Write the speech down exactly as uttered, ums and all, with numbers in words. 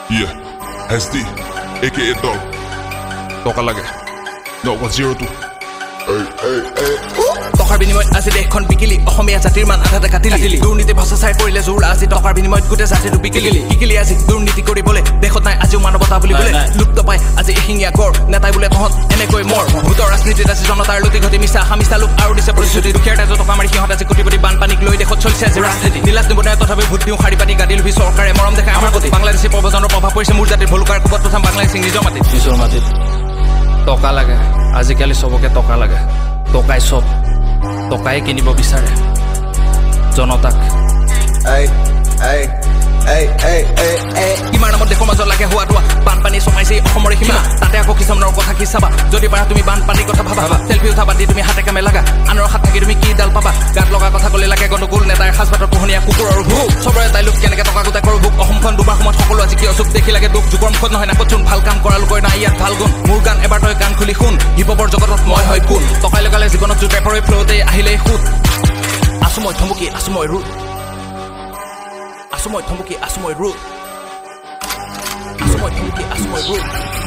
Yeah, S D, aka Dol. Toka lage. No, one zero two. Hey, hey, hey. টকাৰ বিনিময়ত আজি দেশখন বিকিলি অসমীয়া জাতিৰ মান আধাতে কাটিলি দুৰ্নীতি ভচা চাই পৰিলে জোৰ আজি টকাৰ বিনিময়ত গোটেই জাতিটো বিকিলি শিকিলি আজি দুৰ্নীতি কৰিবলৈ দেশত নাই আজিও মানৱতা বুলিবলৈ লুপ্ত পাই আজি এশিঙীয়া গড় নেতাই বোলে তহঁত এনেকৈ মৰ ভোটৰ ৰাজনীতিত আজি জনতাৰ লুটি ঘটি মিছা হামিছা লোক আৰু দিছে প্ৰতিশ্ৰুতি দুখীয়াৰ তেজত টকা মাৰি সিহঁত আজি কোটিপতি বানপানীক লৈ দেশত চলিছে আজি ৰাজনীতি নীলাজ নিবনাই তথাপি ভোট দিওঁ শাৰী পাতি গাদী লুভি চৰকাৰে মৰম দেখাই আমাৰ প্ৰতি বাংলাদেশী প্ৰব্ৰজনৰ প্ৰভাৱ পৰিছে মোৰ জাতিৰ ভুলকাৰ কোবত প্ৰথম বাংলাদেশী নিজৰ মাটিত নিজৰ মাটিত টকা লাগে আজিকালি চবকে টকা লাগে টকাই চব টকাই কিনিব বিচাৰে জনতাক কিমাৰ নামত দেশৰ মাজত লাগে হোৱা দোৱা বানপানী চমাইছে অসমৰে সীমা তাতে আকৌ কিছুমানৰ কথা কি চাবা যদি পাৰা তুমি বানপানীৰ কথা ভাবা চেলফি উঠা বাদ দি তুমি হাতে কামে লাগা আনৰ হাত থাকি তুমি কি ডাল পাবা গাত লগা কথা ক'লে লাগে গণ্ডগোল নেতাৰ সাজপাতৰ পোহনীয়া কুকুৰৰ ভোক চবৰে তাই লোক কেনেকে টকা গোটাই কৰোঁ ভোক অসমখন দুবাৰ সময়ত সকলো আজি কিয় চুক দেখি লাগে দুখ যুগৰ মুখত নহয় নাকত চোন ভাল কাম কৰা লোকৰ নাই ইয়াত ভাল গুণ মোৰ গান এবাৰ তই গান খুলি শুন হিপহপৰ জগতত মই হয় কোন টকাই লগালে জীৱনত জোৰ পেপৰে ফ্ল'তে আহিলে সুত আছো মই থমকি আছো মই ৰুট আছো মই থমকি আছো মই ৰুট আছো মই থমকি আছো মই ৰুট